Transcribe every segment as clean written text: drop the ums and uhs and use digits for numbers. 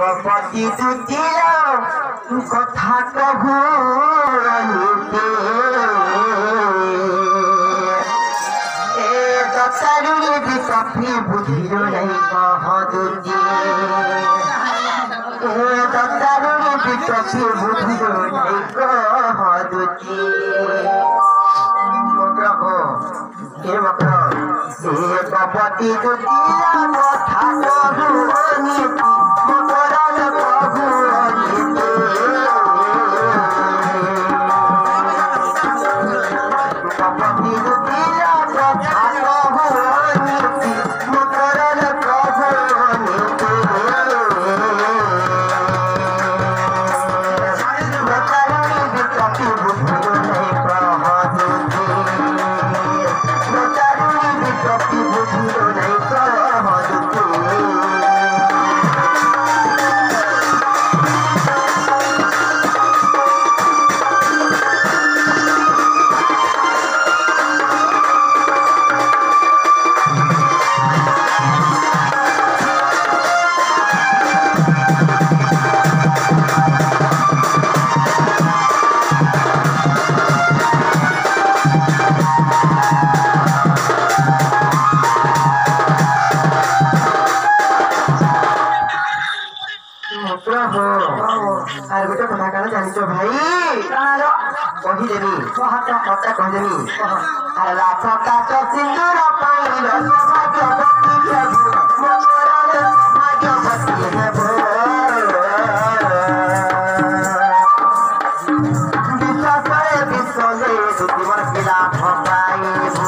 পতি দুটির কথা কহু এ দশারুড়ি বিকফি বুঝিল নাই কহ দুটি এ দশারুড়ি বিকফি বুঝিল নাই কহ দুটি পতি দুটির কথা কহু নীতি মকরল কহু নীতি পতি দুটির কথা কহু নীতি মকরল কহু নীতি দশারুড়ি বিকফি বুঝিল নাই কহ দুটি দশারুড়ি বিকফি বুঝিল নাই কহ দুটি আর গোটে কথা কাণ জানিছ ভাই কহিদেবি কথা কহিদেবি আর লাখ কাচ সিন্দুর পাইল সৌভাগ্যবতী হেবু মকরল সৌভাগ্যবতী হেবু বিশ্বাসরে বিশ্বলে দুটিবর পিলা ঠকাইবু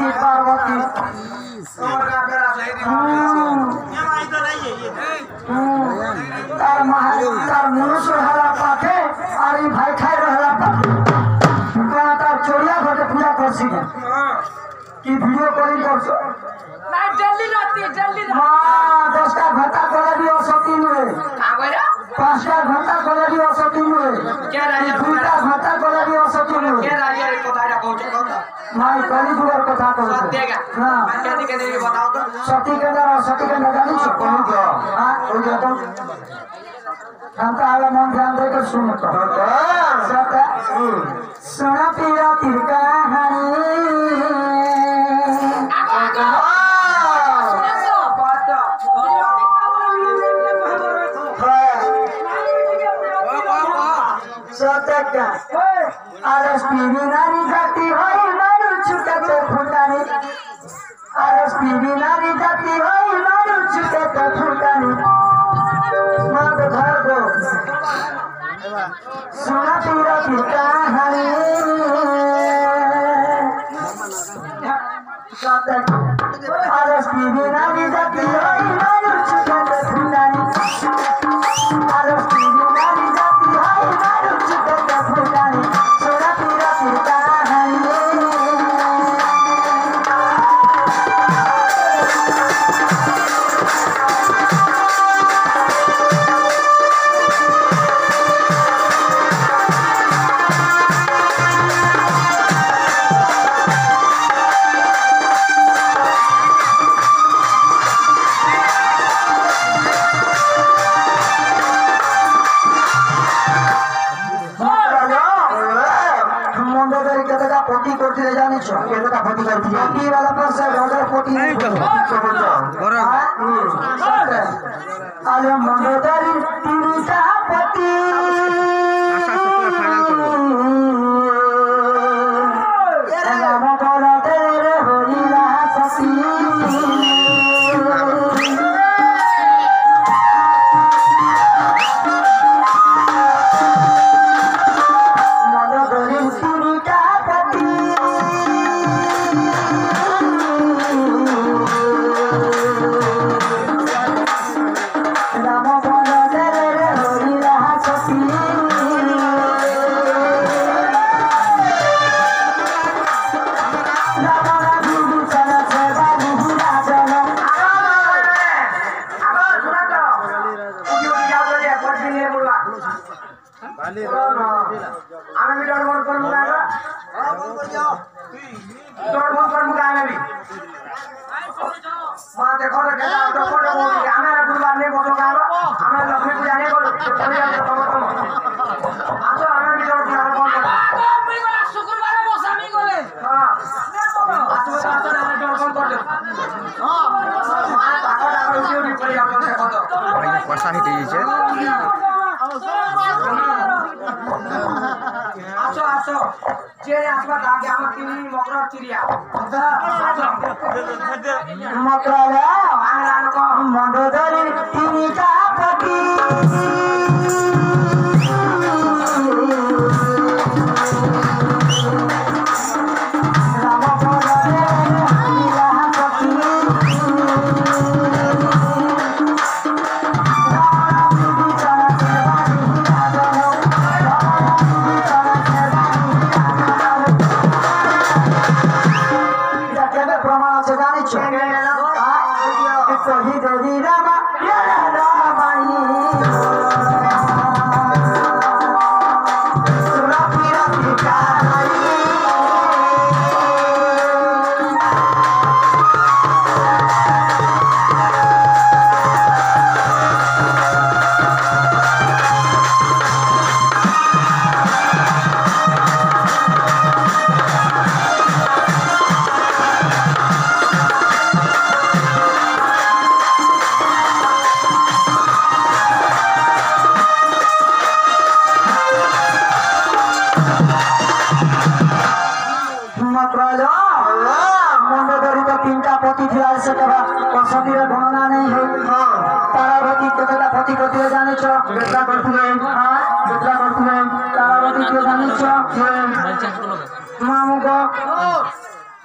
शिव पार्वती तार मनुष्य हला पाखे और भाई खाई रहला पाखे तार चोरिया घर के पूजा कर सीने कि वीडियो कॉलिंग कर सो जल्दी रहती है जल्दी मां 10 का घंटा करे भी औसती में 5 का घंटा करे भी औसती में 2 का घंटा करे भी औसती में माई कली जुगर कथा कहो हां सती के अंदर और सती के अंदर जानी छो कहू तो हां हो जा तो हम तो आला मन ध्यान दे के सुनो तो सता सुना पीरा तिर कहानी सतका आरस पीवी नारी जाती होई मारू छुटते फुटानी आरस पीवी नारी जाती होई मारू छुटते फुटानी मां को घर दो सुना तेरा की कहानी सतका आरस पीवी नारी जाती होई मारू छुटते फुटानी आरस पीवी नारी जाती होई मारू छुटते फुटानी सुना तेरा की कहानी पोटी करती ले जानी छो केतटा पोटी करती पोटी वाला पर से रोजर पोटी नहीं करो आले मंडोदरी तीनटा पोटी राम बोला तेरे होइला सती मंडोदरी तीनटा वर्षा हेटे जे आसो आसो जे आसबा आगे हम तीन मकर चिड़िया मकरला आंगलान को मंडोदरी तीनटा पटी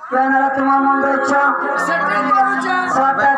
কেন তোমার মন ইচ্ছা सेटिंग करूचा সাতটা